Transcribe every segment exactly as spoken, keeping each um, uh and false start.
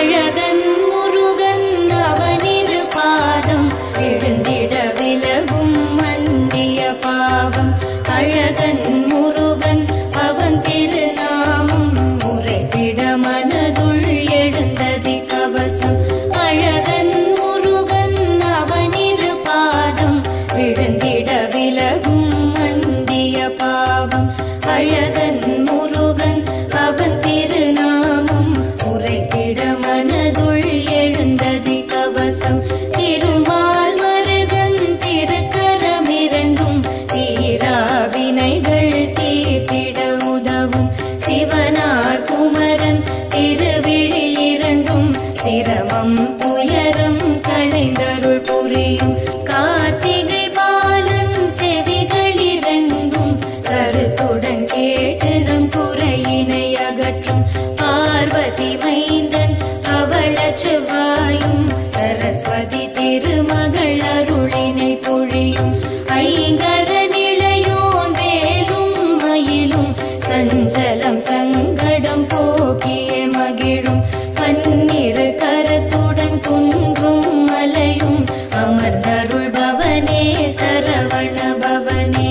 அழகன் முருகன் அவனிரு பாதம் விழுந்திட விலகும் மண்டிய பாவம். அழகன் முருகன் அவன் திருநாமம் உரைத்திட மனதுள் எழுந்ததி கவசம். அழகன் முருகன் அவனிரு பாதம் விழுந்திட விலகும் மண்டிய பாவம். அழகன் முருகன் அவன் திருநாமம் உரைத்திட மனதுள் எழுந்ததி கவசம். திருமால் மருகன் திருக்கரமிரண்டும் தீரா வினைகள் தீர்த்திட உதவும். சிவனார் குமரன் திருவிழி இரண்டும் சிரமம் துயரம் களைந்தருள் புரியும். கார்த்திகை பாலன் செவிகள் இரண்டும் கருத்துடன் கேட்டு நம் குறையினை அகற்றும். பார்வதி மைந்தன் அவள செவ்வாயும் சரஸ்வதி திருமகள் அருளினை பொழியும். ஐங்கர நிலையோன் வேலும் மயிலும் சஞ்சலம் சங்கடம் போக்கிய மகிழும். பன்னிரு கரத்துடன் குன்றும் மலையும் அமர்ந்தருள் பவனே சரவண பவனே.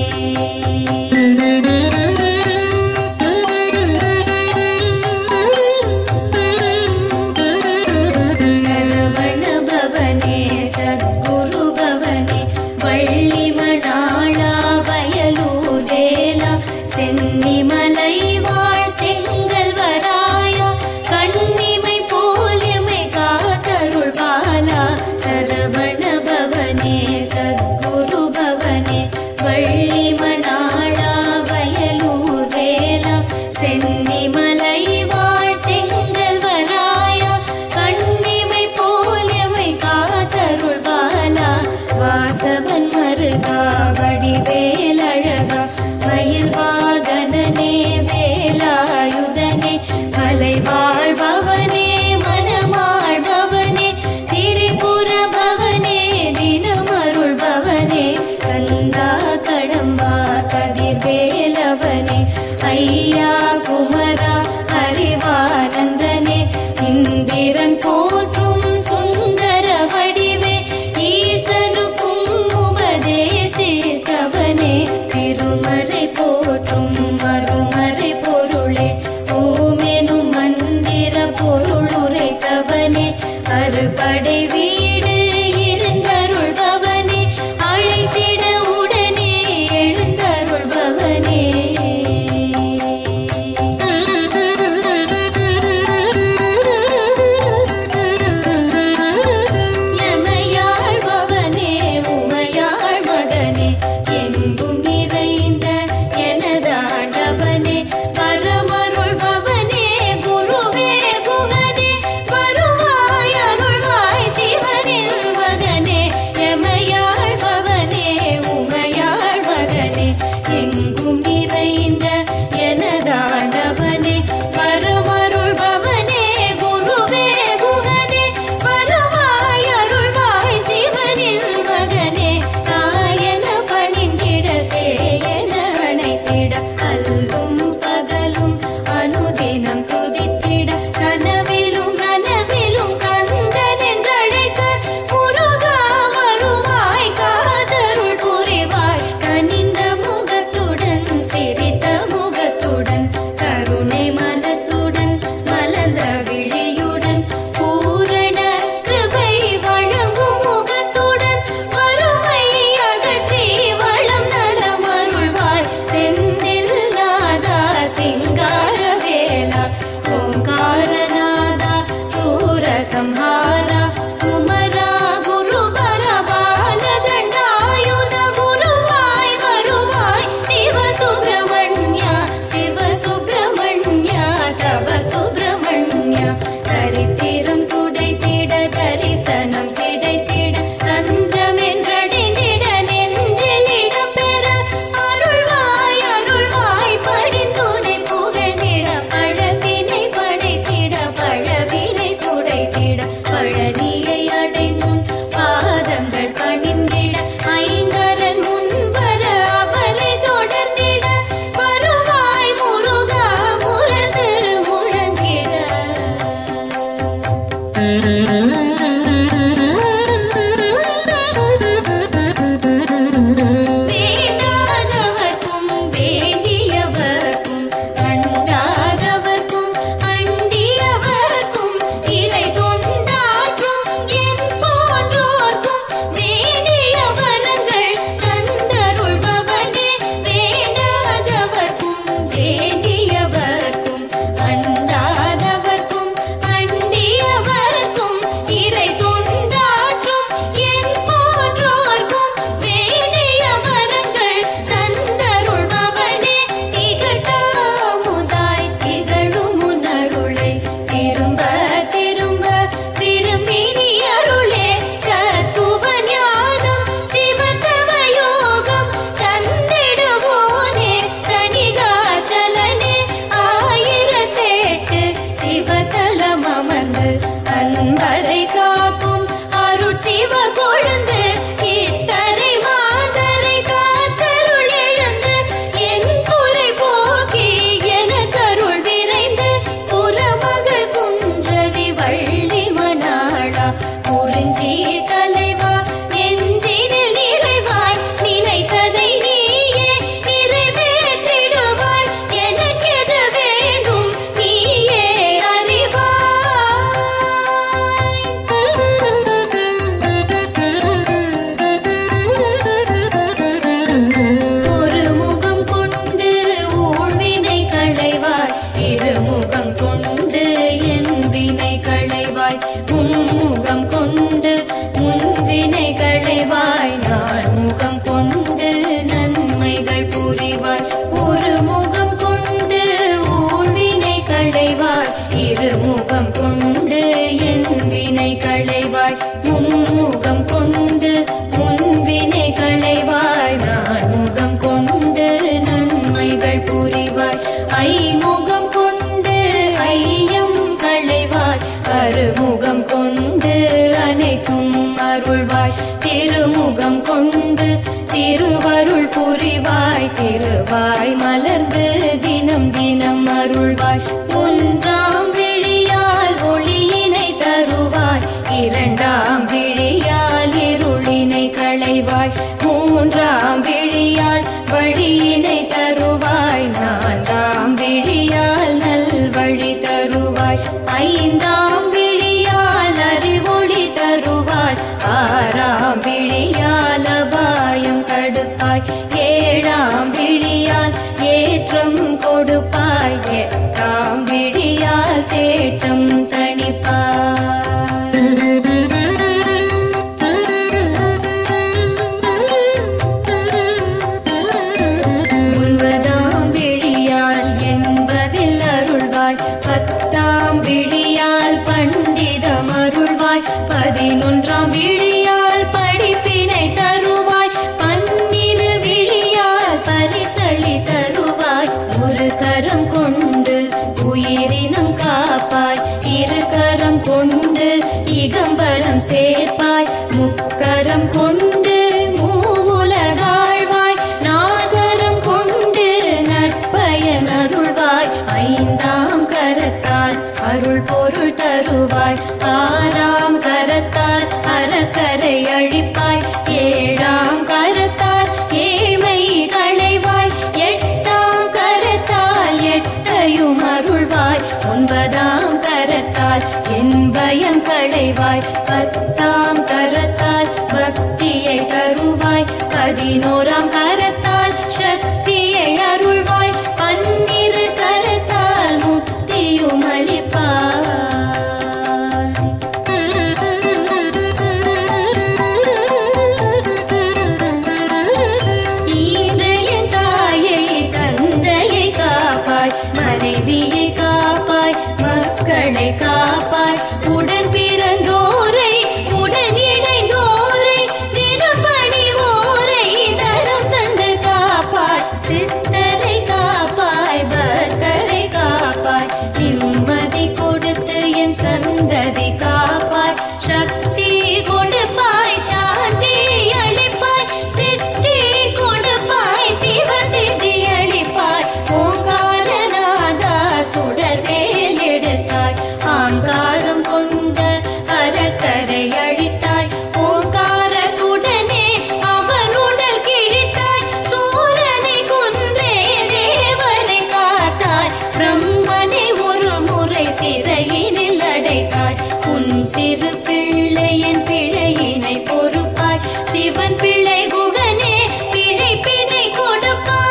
சரவண பவனே சத்குரு பவனே வள்ளி மணாளா வயலூர் வேலா சென்னிமலை வாழ் செங்கல் வராயா கண்ணிமை போலிமை காத்தருள் பாலா. சரவண பவனே சத்குரு பவனே வள்ளி மணாளா வயலூர் வேலா சென்னிமலை வாழ் செங்கல் வராயா கண்ணிமை போலிமை காத்தருள் பாலா. வாசவன் மருகா வடிவேல் அழகா மயில் வாகனனே வேலாயுதனே மலை வாழ்பவனே மனமாள் பவனே திரிபுர பவனே தினமருள் பவனே கந்தா கடம்பா கதிர்வேலவனே ஐயா குமரா அறிவானந்தனே இந்திரன் போற்றும் சுந்தர வடிவே ஈசனுக்கும் உபதேசித்தவனே திருமறை போற்றும் மறுமறை பொருளே ஓமெனும் மந்திர பொருள் உரைத்தவனே அறுபடை வீடு இருந்தருள் பவனே அழைத்திட உடனே எழுந்தருள் பவனே. யமையாள் பவனே உமையாள் மகனே எங்கும் நிறைந்த எனதாண்டவனே பரமருள் பவனே குருவே குகனே வருவாய் அருள்வாய் சிவ திருவாய் மலர்ந்து தினம் தினம் அருள்வாய். ஒன்றாம் விழியால் ஒளியினை தருவாய், இரண்டாம் விழியால் இருளினை களைவாய், மூன்றாம் விழியால் வழியினை தருவாய், நான்காம் விழியால் நல்வழி தருவாய், ஐந்தாம் விழியால் அறிவொளி தருவாய், ஆறாம் விழியால் அபாயம் தடுப்பாய், ஏழாம் விழியால் ஏற்றம் கொடுப்பாய், எட்டாம் விழியால் தேட்டம் தணிப்பாய். ஒன்பதாம் விழியால் என்பதில் அருள்வாய், பத்தாம் விழியால் பண்டிதம் அருள்வாய், பதினொன்றாம் விழியால் படிப்பினை தருவாய், பன்னிரு விழியால் பரிசளி தருவாய், ஒரு கரம் கொண்டு உயிரினம் காப்பாய், இரு கரம் கொண்டு இகம்பரம் சேர்ப்பாய், முக்கரம் கொண்டு மூவுலகாழ்வாய், நாகரம் கொண்டு நற்பயன் அருள்வாய், ஐந்தாம் கரத்தால் அருள் பொருள் தருவாய், ஆறாம் கரத்தால் அறக்கரை அழிப்பாய், ஏழாம் கரத்தால் ஏழ்மை களைவாய், எட்டாம் கரத்தால் எட்டையும் அருள்வாய், ஒன்பதாம் கரத்தால் என் பயம் களைவாய், பத்தாம் கரத்தால் பக்தியை தருவாய், பதினோராம் கரத்தால் சக்தியை அருள்வாய், பன்னிரு கரத்தால் முக்தியும் அளிப்பாய். ஈந்தையன் தாயை தந்தையை காப்பாய், மனைவியை காப்பாய், மக்களை காப்பாய், உடன் பிறந்தோரை உடன் இணைந்தோரை தினம் பணிவோரை தரம் தந்து காப்பாய், சித்தரை காப்பாய், பக்தரை காப்பாய், நிம்மதி கொடுத்து என் சந்ததி காப்பாய், சக்தி கொடுப்பாய், சாந்தி அளிப்பாய், சித்தி கொடுப்பாய், சிவ சித்தி அளிப்பாய், ஓங்காரநாதா சுடர்வேல் எடுத்தாய், ஆங்காரம் கொண்டு அழைத்தாய். உன் சிறு பிள்ளையின் பிழையினை பொறுப்பாய். சிவன் பிள்ளை குகனே பிழைப்பினை கொடுப்பாய்.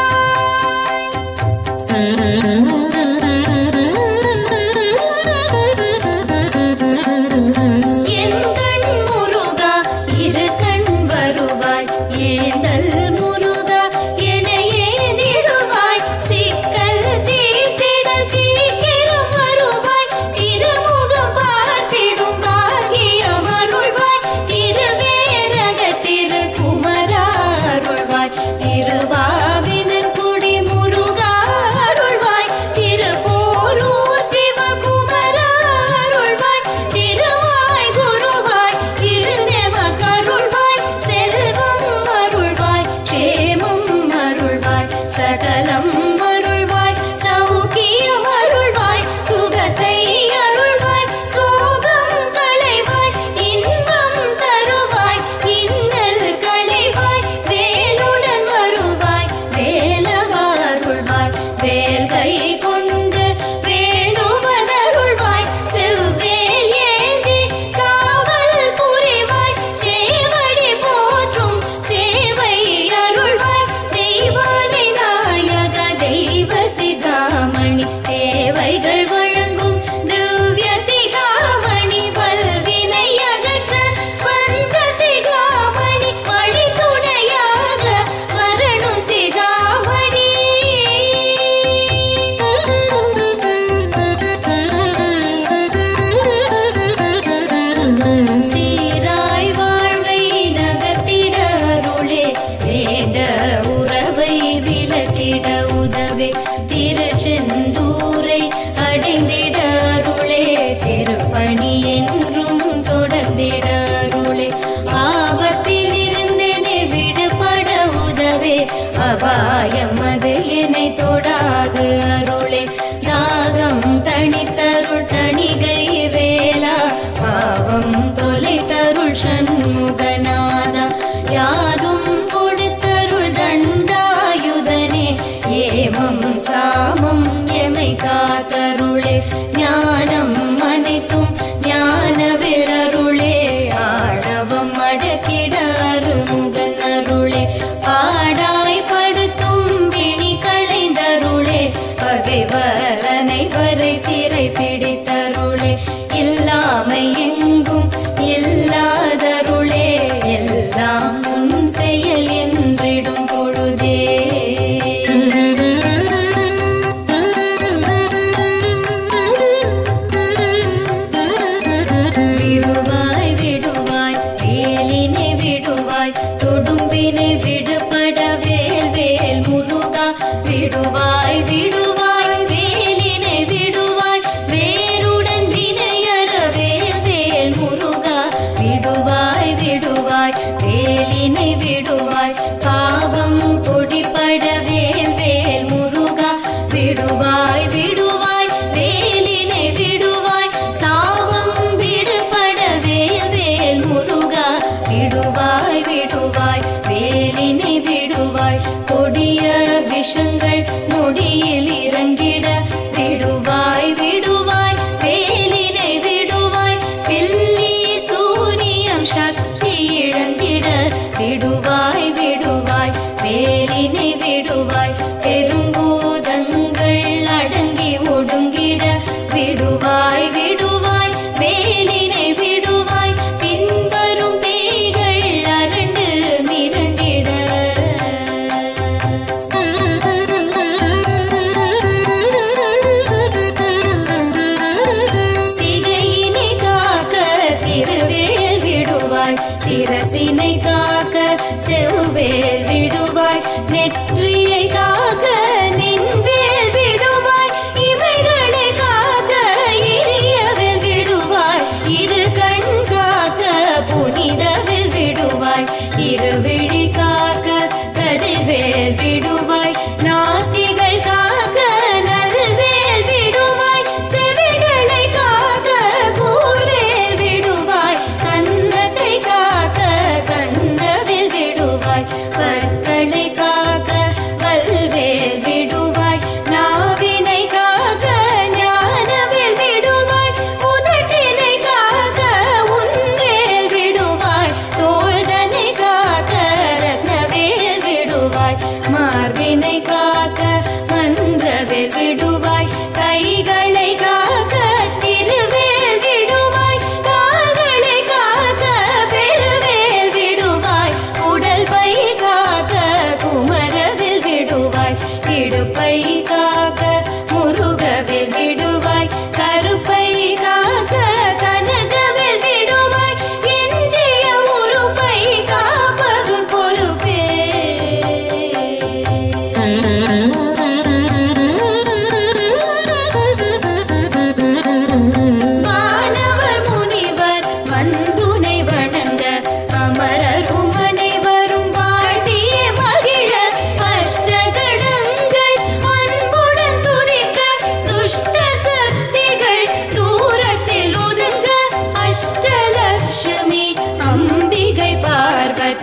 என் கண் முருகா இரு கண் வருவாய். ஏந்தல் முருகா எனையே நிடுவாய். சிக்கல் தீர்த்திட சீக்கிரம் வருவாய். திருமுகம் பார்த்திடும் பாகியம் அருள்வாய். திருவேரக திரு குமரா அருள்வாய். திருவாவினன் குடி முருகா அருள்வாய். திருப்போரூர் சிவகுமரா அருள்வாய். திருவாய் குருவாய் திருநெமக் அருள்வாய். செல்வம் அருள்வாய். க்ஷேமம் அருள்வாய். சகலம் அருள்வாய். சௌக்கியம் அருள்வாய். சுகத்தை அருள்வாய். சோகம் களைவாய். இன்பம் தருவாய். இன்னல் களைவாய். வேலுடன் வருவாய். வேலவா அருள்வாய். வேல்கை கொண்டு வேண்டுவதருள்வாய். செவ்வேல் ஏந்தி காவல் புரிவாய். சேவடி போற்றும் சேவை அருள்வாய். தெய்வானை நாயக தெய்வ சிகாமணி தேவைகள் வழங்கும் திவ்ய சிகாமணி. பல்வினை அகற்ற வந்த சிகாமணி. வழித்துணையாக வரணும் சிகாமணி. சீராய் வாழ்வை நகர்த்திட அருளே. வேண்ட உறவை விலக்கிட உதவே. திருச்செந்தூரை அடைந்திட அருளே. திருப்பணி என்றும் தொடர்ந்திட அருளே. ஆபத்தில் இருந்தெனை விடுபட உதவே. அபாயம் அது என்னை தொடாது அருளே. தாகம் தணித்தருள் தணிகை வேலா. பாவம் தொலைத்தருள் சண்முகநாதா. யாதும் கொடுத்தருள் தண்டாயுதனே. ஏமம் சாமம் எமை காத்தருளே. ஞானம் அனைத்தும் ஞானவில் அருளே. ஆணவம் அடக்கிட அருமுகன் அருளே. பாடாய் படுத்தும் பிணி களைந்தருளே. பகைவர் அனைவரை சிறை பிடித்தருளே. இல்லாமை எங்கும் இல்லாதருளே. எல்லாம் உன் செயல் என்றிடும் பொழுதே. விடுவாய் விடுவாய் வேலினை விடுவாய். தொடும்பினை விடுபட வேல் வேல் முருகா. விடுவாய் விடுவாய் வேலினை விடுவாய். வேருடன் வினையற வேல் வேல் முருகா. விடுவாய் விடுவாய் வேலினை விடுவாய். பாவம் பொடிபட வேல் வேல் முருகா. விடுவாய் விடுவாய் வேலினை விடுவாய். சாவம் விடுபட வேல் வேல் முருகா. விடுவாய் விடுவாய் வேலினை விடுவாய். கொடிய விஷங்கள் முடியில் இறங்கிட. விடுவாய் விடுவாய் வேலினை விடுவாய். பில்லி சூனியம் சக்தி இழந்திட. விடுவாய் விடுவாய் வேலினை விடுவாய். பெரும்பூதங்கள் அடங்கி ஒடுங்கிட. விடுவாய் விடுவாய் வேலினை விடுவாய். பின்வரும் பேய்கள் அரண்டு மிரண்டிட. சிகையினை காக்க சிறுவேல் விடுவாய். சிரசினை காக்க செவ்வேல் விடுவாய். நெற்றியை காக்க நின்வேல் விடுவாய். இமைகளை காக்க இனியவில் விடுவாய். இரு கண் காக்க புனிதவில் விடுவாய். இருவிழி காக்க கதிர்வேல் விடுவாய். நாசிகள் காக்க நல்வேல் விடுவாய். செவிகளை காக்க கூர்வேல் விடுவாய். கன்னத்தை காக்க கந்தவில் விடுவாய்.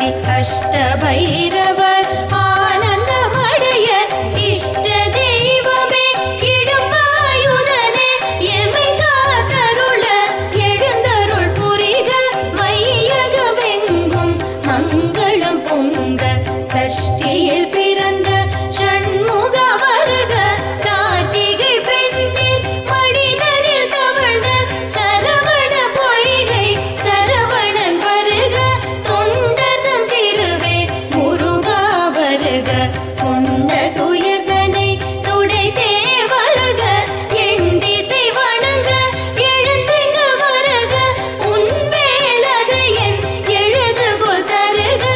ஆதி அஷ்டபைரவர் ஆனந்தமடைய இஷ்ட தெய்வமே இடும்பாயுதனே எமை காத்தருள எழுந்தருள் புரிக வையகமெங்கும் மங்களம் பொங்க சஷ்டியில் பிறந்த ஷண்முக வருக கார்த்திகை பெண்ணில் மடிதனில் தவழ்ந்த சரவண பொய்கை சரவணன் வருக தொண்டர்தம் திருவே முருகா வருக கொண்ட துயர்தனை துடைத்தே வருக எண்டிசை வணங்க எழுந்திங்க வருக உன் வேலது என் எழுதுகோல் தருக.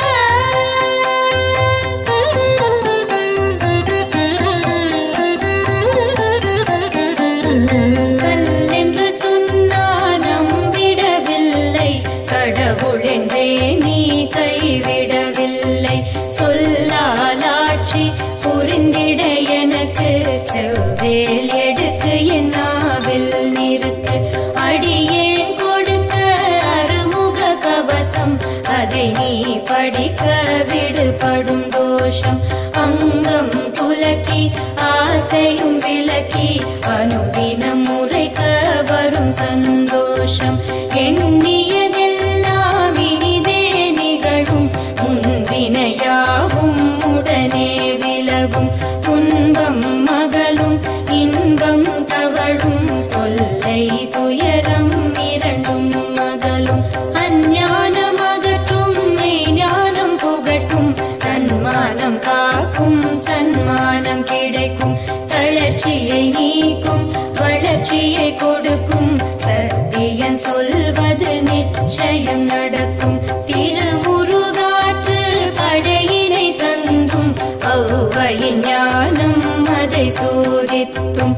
கல்லென்று சொன்னார் நம்பிடவில்லை கடவுளென்றே நீ கைவிடவில்லை சொல்லாலாட்சி புரிந்திட எனக்கு செவ்வேல் எடுத்து என் நாவில் நிறுத்து அடியேன் கொடுத்த அருமுக கவசம் அதை நீ படிக்க விடுபடும் தோஷம் அங்கம் துலக்கி ஆசையும் விலக்கி அனுதினம் முறைக்க வரும் சந்தோஷம் எண்ணியதெல்லாம் இனிதே நிகழும் முன்வினையாவும் உடனே விலகும் துன்பம் மகளும் இன்பம் தவழும் தொல்லை துயரம் இரண்டும் மகளும் அஞ்ஞானம் அகற்றும் மெய்ஞானம் புகட்டும் தன்மானம் காக்கும் சன்மானம் கிடைக்கும் தளர்ச்சியை நீக்கும் வளர்ச்சியை கொடுக்கும் சத்தியன் சொல்வது நிச்சயம் நடக்கும் திருமுருகாற்று படையினை தந்தும் ஔவையின் ஞானம் அதை சோதித்தும்